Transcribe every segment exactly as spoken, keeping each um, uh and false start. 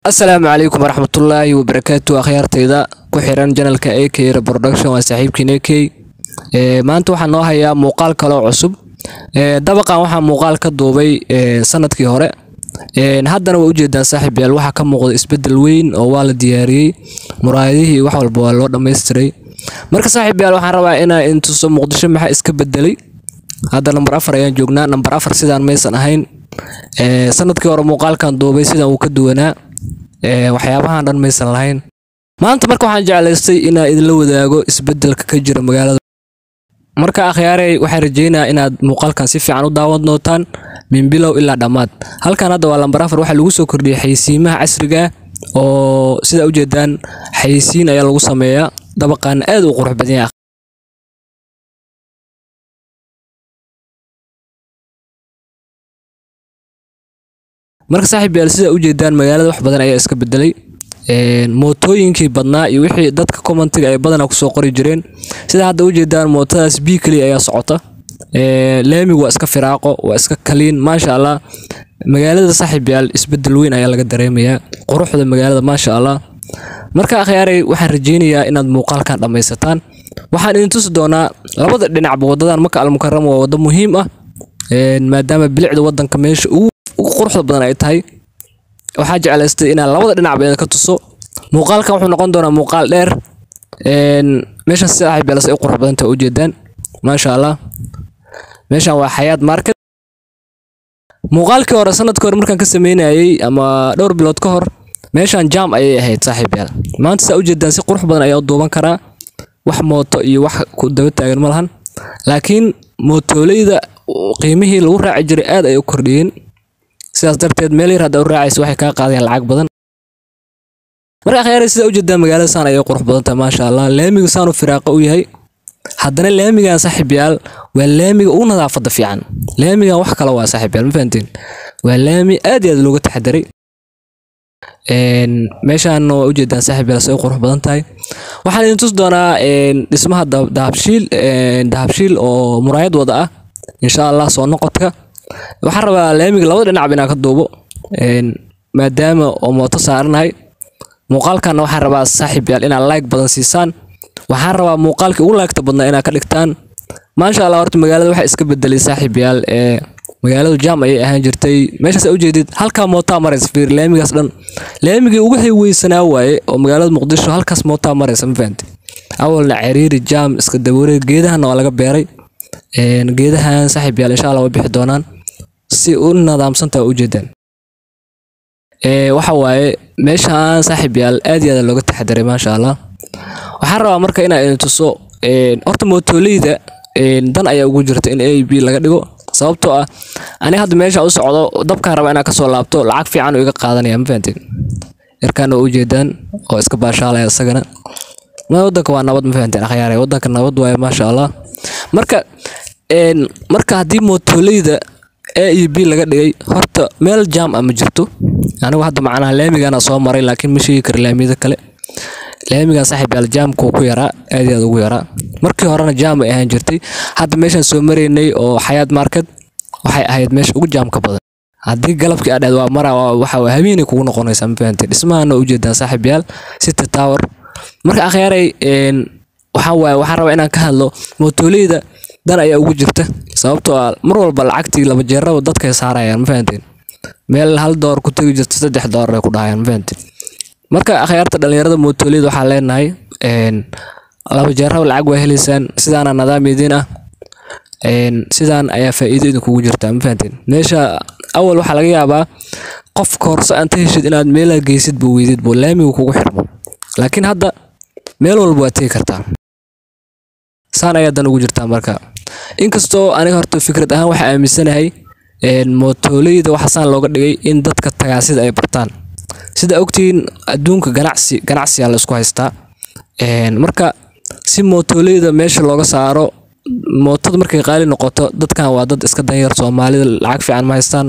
السلام عليكم ورحمة الله وبركاته أخيارتيدا كحيران جنالك إيه كي ريبرودكشن وصاحبكين إيه كي maanta waxaan noo hayaa muuqaal kale oo cusub ee dabaqan waxa muuqaal ka duubay sanadkii hore ee haddana waa u jeedaan saaxiibayaal waxa ka muuqda isbedel weyn oo waa la diyaariyay muraayadihii wax walba waa loo dhameystiray marka saaxiibayaal waxaan rabaa inaan intuso muqdisho maxaa iska bedelay hadda number afar ayaan joognaa number afar sidaan maysan ahayn ee sanadkii hore muuqaalkan duubay sidaan uu ka duwanaa ee waxyaabahan dhan maysan lahayn maanta marka waxaan jeclaystay inaan idin wadaago isbedelka ka jira magaalada marka akhyaaray waxaan rajeynayaa inaad muuqaalkan si fiican u daawan doontaan min bilow ilaa dhamaad halkan hadda waa lambar afar waxa lagu soo kordhiyay xaysiimaha casriga oo sida u jeedaan xaysiin ayaa lagu sameeyaa dabaqan aad u qurux badan yahay marka saaxiibayaal sida u jeedaan magaalada wax badan ayaa iska bedelay een mootooyinkii badnaa iyo wixii dadka commentiga ay badan ku soo qori jireen sida hadda u jeedaan mootadaas biikli ayaa socota ee leemigu waa iska firaaqo waa iska kaliin ma sha Allah magaalada saaxiibayaal isbedel weyn ayaa laga dareemayaa quruxda magaalada ma sha Allah marka akhyaaray waxaan rajeynayaa inaad muuqaalkan dhameysataan waxaan idin tusi doonaa labada dhinac wadadan Maka al-Mukarram waa wado muhiim ah een maadaama bilicda wadanka meesha ugu quruxda badan ay tahay waxaa jeclaystay inaan labada dhinac ba ka tuso muuqaalkan wuxuu noqon doonaa muuqaal dheer een meesha saaxiibayaal ay qurux badan tahay u jeedaan ma sha Allah meeshan waa Xayaat Market muuqaalkii hore sanadkii hore markaan ka sameynayay ama dhowr bilood ka hor meeshan jam ayay ahayd saaxiibayaal maanta saa u jeedaan si qurux badan ayaa u duuban karaa wax mooto iyo wax ku daba taagan ma lahan laakiin mootoleyda qiimihii lagu raaci jiray aad ay u kordhiyeen sidaas darteed meel yar hada u raacayso waxay ka qaadayaan lacag badan marka akhyaaray sida u jeedaan magaalada saan ay qurux badan tahay ma sha Allah leemiga saan u firaaqo u yahay haddana leemiga saaxiibayaal waa leemiga ugu nadaafada fiican leemiga wax kale waa saaxiibayaal ma fahanteen waa leemi aad iyo aad looga taxadiray een meeshaan oo u jeedaan saaxiibayaal soo qurux badan tahay waxaan idin tus doonaa een dhismaha dahabshiil een dahabshiil oo muraayad wada ah insha Allah soo noqodka waxaan rabaa leemiga labada dhinac inaan ka duubo een maadaama oo mooto saaranahay muuqaalkan waxaan rabaa saaxiibayaal inaad like badan siisaan waxaan rabaa muuqaalkii ugu like badnaa inaad ka dhigtaan ma sha Allah horta magaalada waxa iska bedelay saaxiibayaal ee magaaladu jam ay ahaan jirtay meeshaas u jeedid halka mooto maraysa fiir leemigaas dhan leemigii ugu xigweysanaa waaye oo magaalada Muqdisho halkaas mooto maraysa ma fahanti awalna ciriiri jam iska daboolay geedahana waa laga beeray een geedahan saaxiibayaal insha Allah way bixi doonaan si u nidaamsanta u jeedaan ee waxa waaye meeshaan saaxiibayaal aad iyo aad looga taxadiray ma sha Allah waxaan rabaa marka inaan tuso een horta mootoleyda een dan ayaa ugu jirta in A B laga dhigo sababtoo ah ani hadda meesha u socdo dabkaan raba inaan ka soo laabto lacag fiican oo iga qaadanaya ma fahanteen yarkaan u jeedaan oo iska baashaalaya isagana ma wadanka waa nabad ma fahanteen akhyaaray wadanka nabad waaye ma sha Allah marka een marka hadii mootoleyda A iyo B laga dhigay horta meel jam ama jirto anigu hadda macnaha leemigana soo maray laakiin ma sheegi kar leemida kale leemiga saaxiibayaal jamku ku yaraa aad iyo aad ugu yaraa markii horena jam ay ahaan jirtay hadda meeshan soo mareynay oo Xayaat Market waxay ahayd meesha ugu jamka badan hadii galabkii aad waa mara waxa waa habeenay kugu noqonaysa ma fahanteen dhismaana u jeedaan saaxiibayaal City Tower marka akhyaaray een waxa waay waxa rabaa inaan ka hadlo mootoleyda dan ayaa ugu jirta sababtoo ah mar walba lacagtii laba jeer rabo dadka ay saarayaan ma fahanteen meel hal door ku tagi jirto saddex door ay ku dhahayaan ma fahanteen marka akhyaarta dhalinyarada mootoleyda waxa leenahay een laba jeer rabo lacag way helisan sidaana nidaam idin ah een sidaan ayaa faa'iido idin kugu jirta ma fahanteen meesha awal waxa laga yaabaa qof koorso aan heshid inaad meel geysid buu weydid buu laamigu kugu xirmo laakiin hadda meel walba waad tagi kartaa saan ayaa dan ugu jirta marka inkastoo aniga horta fikrad ahaan waxa aaminsanahay een mootoleyda waxa saan looga dhigay in dadka tagaasida ay bartaan sida ogtiin adduunka ganacsi ganacsi la isku haystaa een marka si mootoleyda meesha looga saaro mootada markay qaali noqoto dadkan waa dad iska dan yar Soomaalida lacag fiican ma haystaan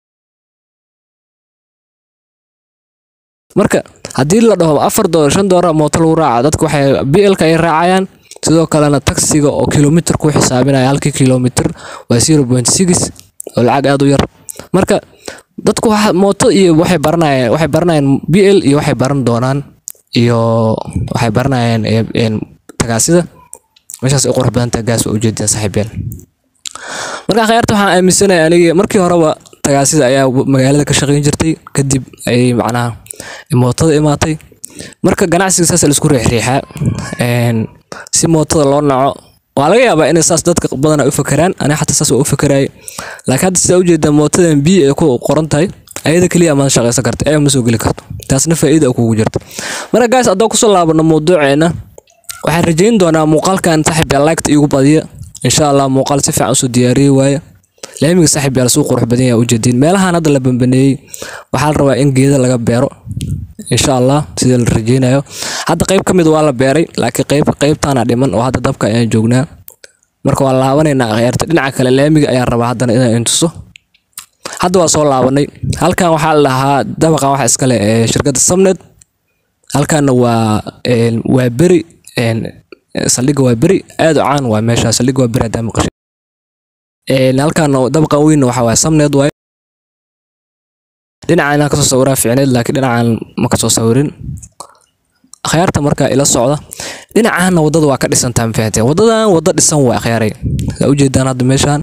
marka hadii la dhaho afar dollar shan dollar mooto lagu raaca dadku waxay B L ka ay raacayaan sidoo kalena taksiga oo kilomitir ku xisaabinaya halkii kilomitir waa zero point six oo lacag aad u yar marka dadku waxa mooto iyo waxay baranayaan waxay baranayaan B L iyo waxay baran doonaan iyo waxay baranayaan een tagaasida meeshaas ay qurux badan tahay gaas oo ujeedin saaxiibeel marka khayarta waxaan aaminsanahay aniga markii horeba tagaasida ayaa magaalada ka shaqeyn jirtay kadib ay macnaha mootada imaatay marka ganacsiga saas la isku riixriixa een si mootada loo naco waa laga yaabaa in saas dadka badan ay u fakaraan ana xataa saas u fakaray laakiin hadda sida ujeeda mootada B ay ku qoran tahay ayada kaliya ma shaqeysan karto ay ma soo gali karto taasna faa'iido kugu jirto marka guys hadda ku soo laabano mowduuceena waxaan rajayn doonaa muuqaalkan saaxiib like igu badiya insha Allah muuqaal si fiican soo diyaariyay waaya laamiga saaxiib yaal soo qurux badan yahay ujeedin meelahan hadda la bambaneeyay waxa la rabaa in geeda laga beero insha Allah sida la rajaynayo hadda qayb kamid waa la beeray laakiin qayb qaybtaana dhiman oo hadda dabka ayaan joognaa marka waa laabaneynaa khayarta dhinaca kale laamiga ayaan rabaa hadda inaan intuso hadda waa soo laabanay halkan waxa la lahaa dabaqa waxa iska leh shirkadda Samnet halkan waa waa bari een saldhiga waa bari aad u caan waa meesha saldhiga waa bari hadda maqashay een halkan dabaqa weyn waxa waa Samnet way dhinacana ka soo sawiraa fiicneed laakiin dhinacan ma ka soo sawirin khayarta marka ila socda dhinacana wadada waa ka dhisan taan fahanteen wadadan wada dhisan waa khayray la u jeedaan hadda meeshan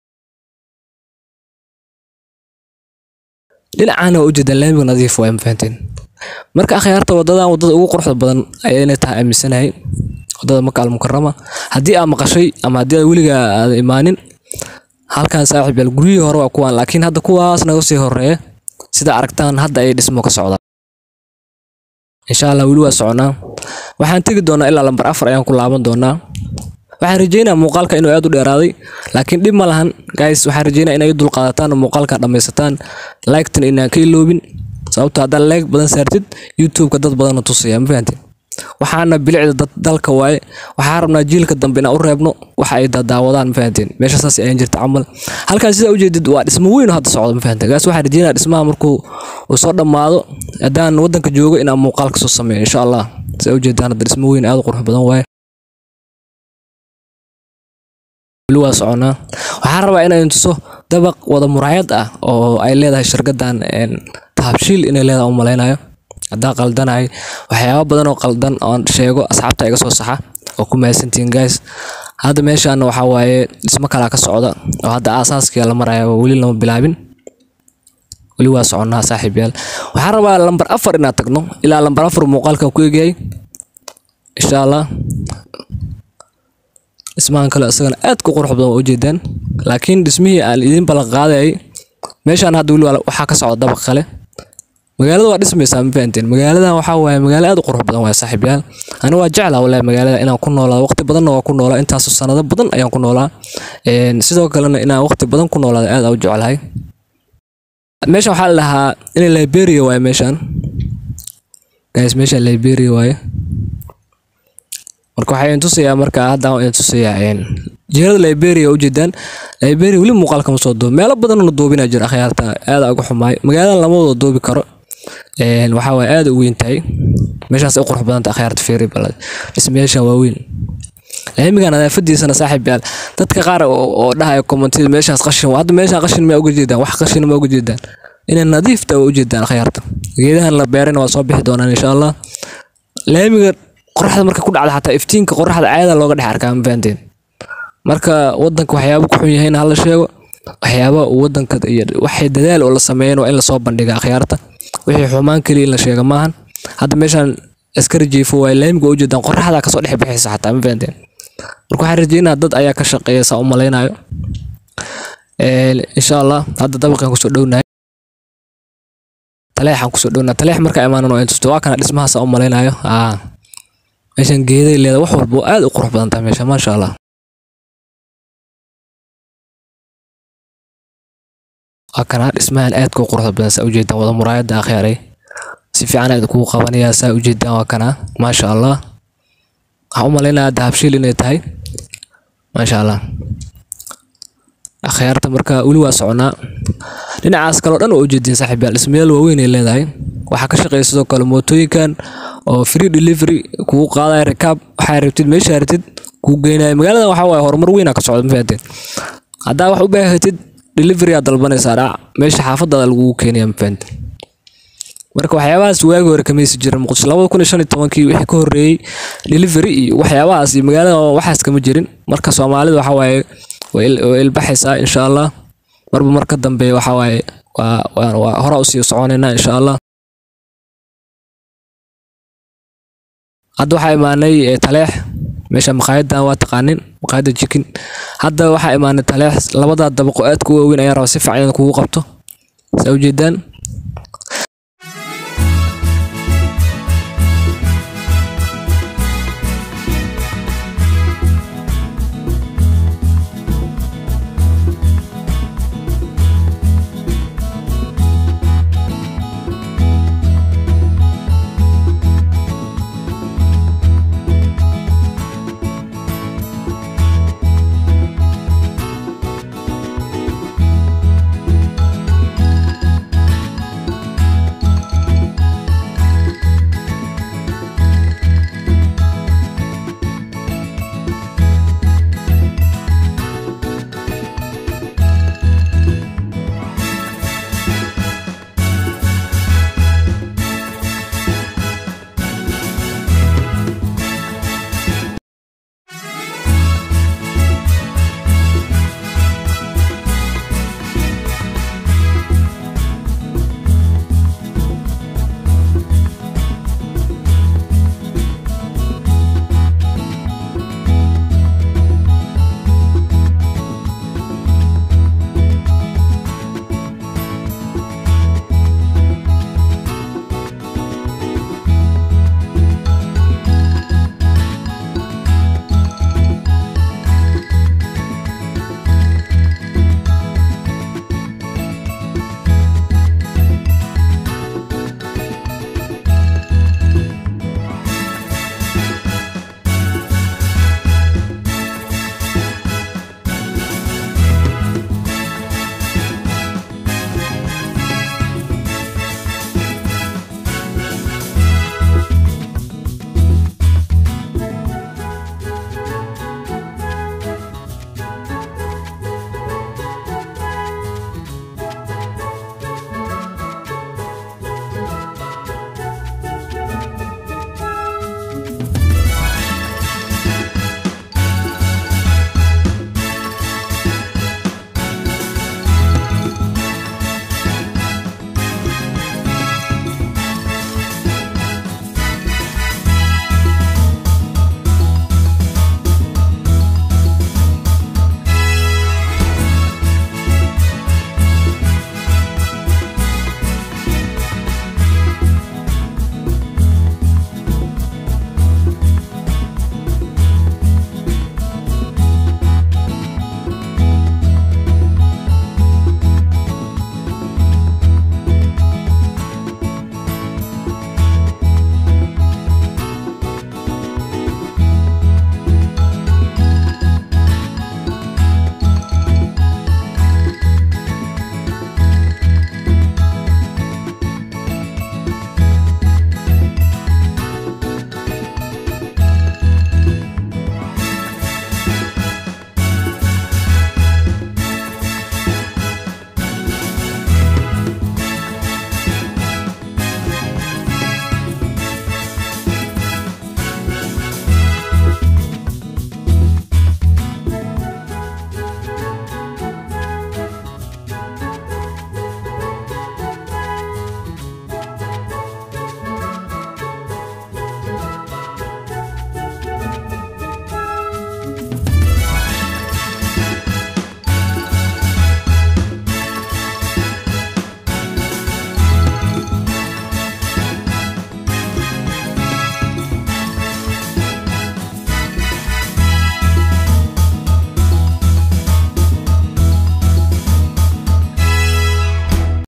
dhinacana u jeedaan laamiga nadiif waa fahanteen marka khayarta wadadan wadada ugu quruxda badan ayay inay tahay aaminsanahay wadada Makka al-Mukarrama hadii aad maqashay ama hadii weliga aad imaanin halkan saaxiib yal guriga hore waa kuwan laakiin hadda kuwaas naga sii horeeya sida aragtaan hadda ay dhismo ka socdaan insha Allah wili waa soconaa waxaan tagi doonaa ilaa lambar afar ayaan ku laaban doonaa waxaan rajaynayaa muuqaalka inuu aad u dheeraaday laakiin dib ma lahan guys waxaan rajaynayaa inay dul qaadataan muuqaalka dhameysataan like-tan inaan ka iloobin sababtoo hadda like badan saartid YouTube-ka dad badan u tusaya ma fahanteen waxaana bilicda dad dalka waaye waxaan rabnaa jiilka dambe inaan u reebno waxa ay daawadaan ma fahanteen meesha saas ay jirta amal halkaas sida u jeedid waa dhismo weyn oo hadda socdo ma fahanteen gaas waxaan rajaynayaa dhismaha markuu uu soo dhamaado hadaan wadanka joogo inaan muuqaalka soo sameeyo insha Allah sida u jeedaan hadda dhismo weyn aad u qurux badan waaye luwa socona waxaan rabaa inaan tuso dabaq wada muraayad ah oo ay leedahay shirkaddan een taabshiil inay leedahay u maleynayo hadda qaldanahay waxyaabo badan oo qaldan oo sheego asxaabta iga soo saxa oo ku maasantiin guys hadda meeshaan waxa waaye dhismo kala ka socda oo hadda aasaaskii la marayo wali lama bilaabin wali waa soconaa saaxiib yaal waxaan rabaa lambar afar inaad tagno ilaa lambar afar muuqaalka ku eegay insha Allah ismaan kale asagana aad ku qurux badan oo ujeedaan laakiin dhismihii aan idin bala qaaday meeshaan hadda wali waxa ka socda dabaq kale magaalada waa dhismaysaa ma fahanteen magaaladan waxa waaye magaalo aad u qurux badan waa saaxiib yaal ana waa jeclaa wallahi magaalada inaan ku noolaa waqti badan waa ku noolaa intaas sanado badan ayaan ku noolaa een sidoo kalena inaan waqti badan ku noolaa aad u jeclahay meesha waxa la lahaa in Liberia waaye meeshaan guys meesha Liberia waaye marka waxay intusayaa marka hadda aan intusayaa een jeerada Liberia u jeedaan Liberia wali muuqaalka ma soo doob meelo badan oo doobina jira khayarta aad ugu xumaay magaalada lama wada doobi karo een waxa way aad u weyn tahay meeshaas ay qurux badan tahay khayarta feeri balad ismeesha waa weyn laamiga nadaafadiisana saaxiib yaal dadka qaar oo dhahay comment-ida meeshaas qashin waa hadda meesha qashin ma uga jeedaan wax qashin ma uga jeedaan inay nadiif tahay u jeedaan khayarta geedahan la beerana waa soo bixi doonaan insha Allah laamiga qorraxda marka ku dhacda xataa iftiinka qorraxda caada looga dhex arkaa ma fahanteen marka wadanka waxyaabo ku xun yahay hal sheego waxyaabo wadanka iyo waxay dadaal oo la sameeyeen waa in la soo bandhigaa khayarta wixii xumaan kaliya la sheega maahan hadda meeshan askari jiifo waa laamiga u jeedaan qorraxda ka soo dhex bixaysa xataa ma fahanteen marka waxaan rajaynayaa dad ayaa ka shaqeeya saa u maleynayo ee insha Allah hadda dabaqan ku soo dhownahay taleexan ku soo dhownahay taleex marka imaanano intuu waa kana dhismaha saa u maleynayo ah meeshan geeday leedahay wax walba aad u qurux badan tahay meesha ma sha Allah akana dhismahan aad ku qurux badan saa u jeedaan wada muraayada akhiray si fiican aad ku qabanaya saa u jeedaan waa kana ma sha Allah waxa u maleynayaa dahabshiil inay tahay ma sha Allah akhirta marka wali waa soconaa dhinacaas kale oo dhan oo jeedin saaxiib yaal dhismayaal waaweyn ay leedahay waxa ka shaqeeya sidoo kale mootooyinkan oo free delivery ku qaadaya rakaab waxa rabtid meesha rabtid ku geenay magaalada waxa way horumar weyn ka socdo ma fahanteen hadda wax u baahatid delivery aad dalbanaysaa dhac meesha xaafadada lagu keenayaa mafahant marka waxyaabahaas waagi hore kamaysi jirin Muqdisho laba kun iyo shan iyo toban-kii wixii ka horeeyay delivery iyo waxyaabahaas iyo magaalada waxaas kama jirin marka Soomaalidu waxa waaye way ilbaxaysaa insha Allah marba marka dambe waxa waaye waa waa hore u sii soconaynaa insha Allah hadda waxa imaanay Taleex meesha maqaayadan waa taqaanin maqaayada chicken hadda waxa imaanay Taleex labada dabaqo aad ku weyn ayaa raba si fiican kugu qabto soo jeedaan